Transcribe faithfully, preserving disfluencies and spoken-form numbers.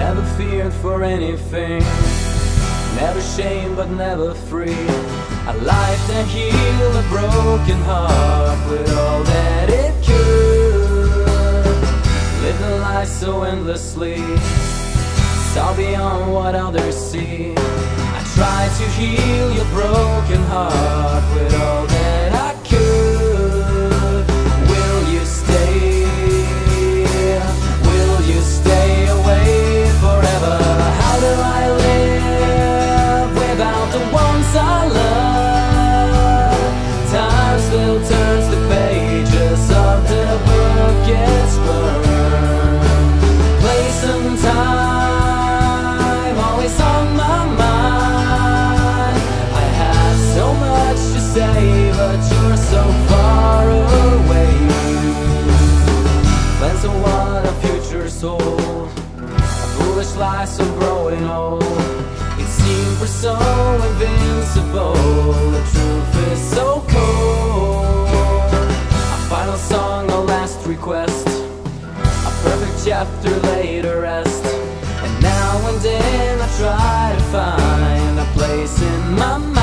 never feared for anything, never shamed but never free. A life that healed a broken heart with all that it could. Lived a life so endlessly, saw beyond what others see. I tried to heal your broken heart with all that I could. Will you stay? Will you stay away forever? How do I live without the ones I love? Time still turns the pages of the book gets burned. Place and time always on my mind. I have so much to say, but you're so far away. Plans of what our futures hold, a foolish lie so growing old. It seemed we're so invincible, the truth is so cold. A final song, a last request, a perfect chapter laid to rest. And now and then I try to find a place in my mind